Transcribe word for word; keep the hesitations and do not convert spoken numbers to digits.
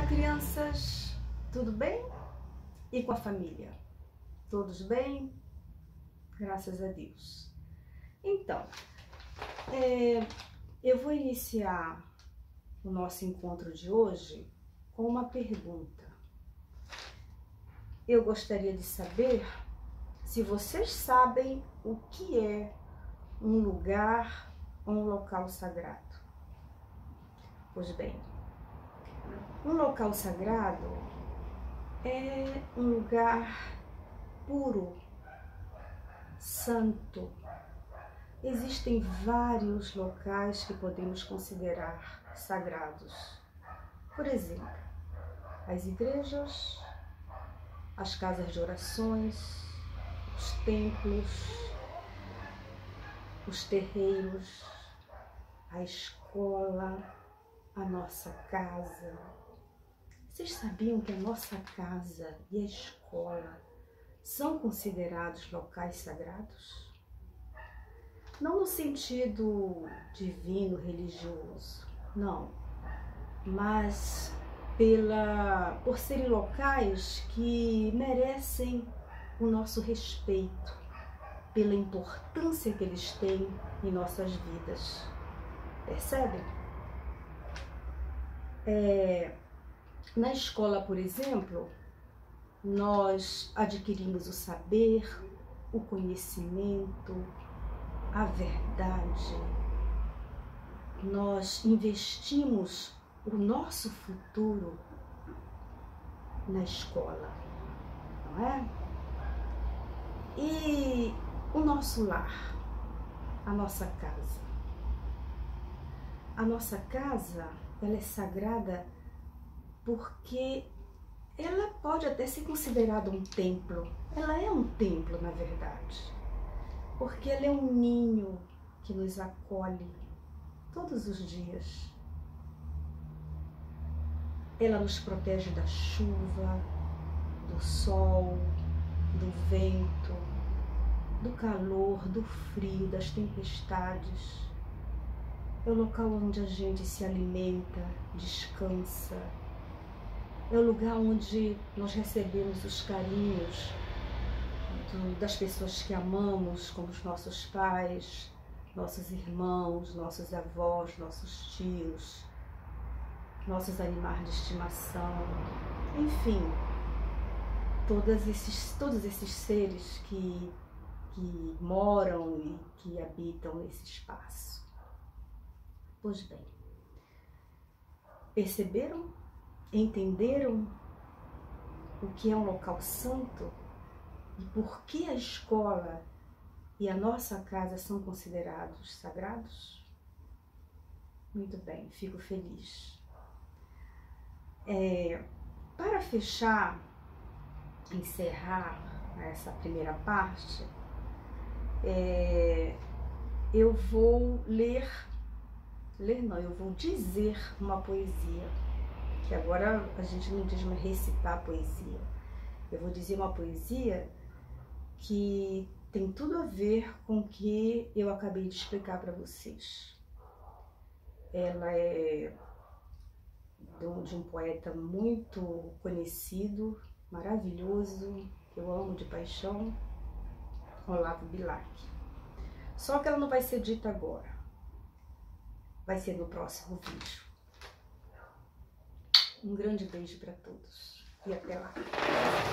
Olá, crianças, tudo bem? E com a família? Todos bem? Graças a Deus. Então, é, eu vou iniciar o nosso encontro de hoje com uma pergunta. Eu gostaria de saber se vocês sabem o que é um lugar ou um local sagrado. Pois bem, um local sagrado é um lugar puro, santo. Existem vários locais que podemos considerar sagrados. Por exemplo, as igrejas, as casas de orações, os templos, os terreiros, a escola, a nossa casa. Vocês sabiam que a nossa casa e a escola são considerados locais sagrados? Não no sentido divino, religioso, não, mas pela, por serem locais que merecem o nosso respeito, pela importância que eles têm em nossas vidas. Percebem? É, na escola, por exemplo, nós adquirimos o saber, o conhecimento, a verdade. Nós investimos o nosso futuro na escola, não é? E o nosso lar, a nossa casa. A nossa casa, ela é sagrada porque ela pode até ser considerada um templo. Ela é um templo, na verdade, porque ela é um ninho que nos acolhe todos os dias. Ela nos protege da chuva, do sol, do vento, do calor, do frio, das tempestades. É o local onde a gente se alimenta, descansa. É o lugar onde nós recebemos os carinhos do, das pessoas que amamos, como os nossos pais, nossos irmãos, nossos avós, nossos tios, nossos animais de estimação, enfim, todos esses, todos esses seres que, que moram e que habitam nesse espaço. Pois bem, perceberam? Entenderam o que é um local santo e por que a escola e a nossa casa são considerados sagrados? Muito bem, fico feliz. É, para fechar, encerrar essa primeira parte, é, eu vou ler, ler não, eu vou dizer uma poesia. Que agora a gente não diz mais recitar poesia. Eu vou dizer uma poesia que tem tudo a ver com o que eu acabei de explicar para vocês. Ela é de um, de um poeta muito conhecido, maravilhoso, que eu amo de paixão, Olavo Bilac. Só que ela não vai ser dita agora. Vai ser no próximo vídeo. Um grande beijo para todos e até lá.